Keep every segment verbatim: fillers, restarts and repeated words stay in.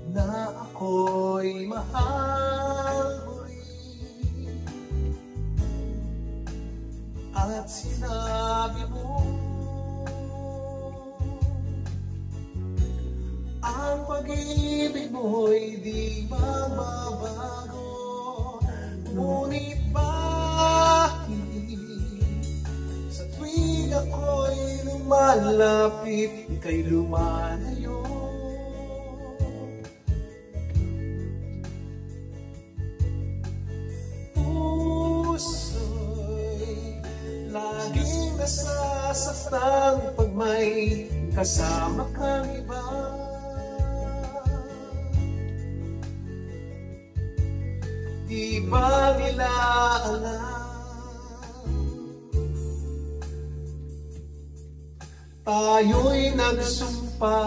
na ako'y mahal mo rin. At sinabi mo ang pag-ibig mo'y di magbabago. Ngunit bakit sa tuwing ako'y lumalapit, ika'y lumalayo? Puso'y laging nasasaktan pag may kasama kang iba. Di ba nila alam tayo'y nagsumpa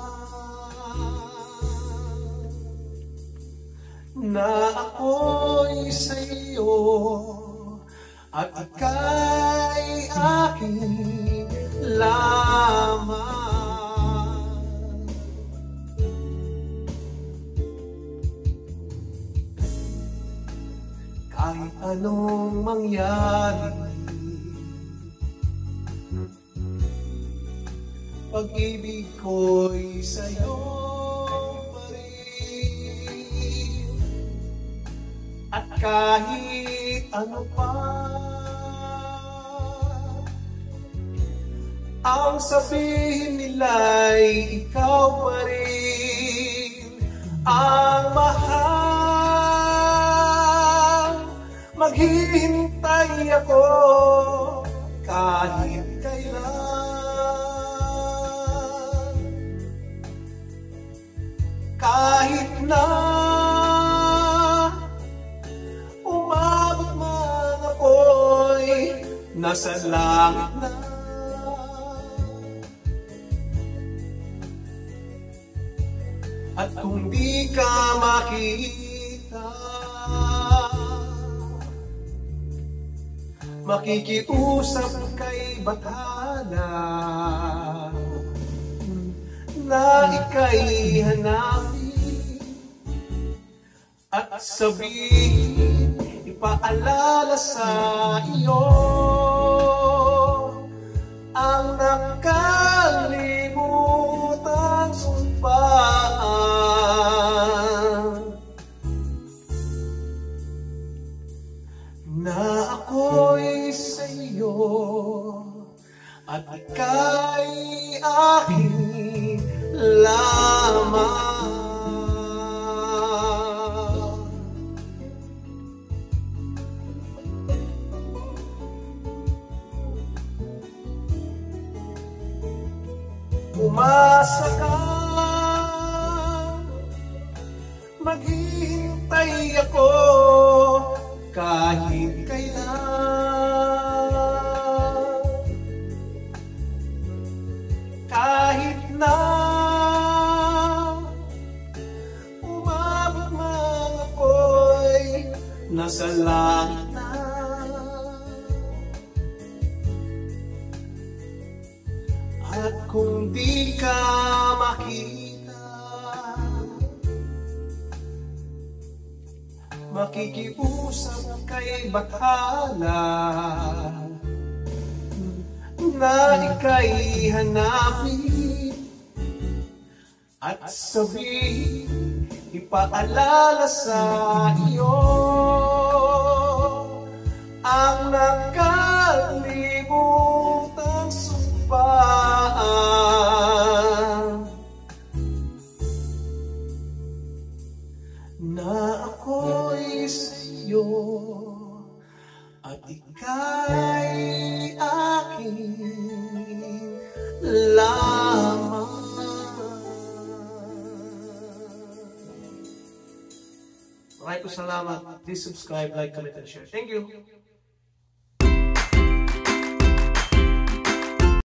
na ako'y sa'yo at ika'y aking lamang. Kahit anong mangyari, pag-ibig ko'y sa'yo pa rin. At kahit ano pa ang sabihin nila'y ikaw pa rin ang mahal. Maghihintay ako kahit kailan, kahit na umabot man ako'y nasa langit na. At kung di ka makita, makikiusap kay Bathala na ika'y hanapin at sabihin, ipaalala sa iyo ang nakalimutang sumpaan na ako'y sa'yo at ika'y aking lamang. Umasa ka, maghihintay ako kahit kailan, kahit na umabot man ako'y nasa langit na. At kung di ka makita, makikiusap kay Bathala na ika'y hanapin at sabihin, ipaalala sa iyo ang nakalimutang sumpaan na ako'y sa'yo at ika'y aking lamang. Maraming salamat. Please subscribe, like, comment, and share. Thank you.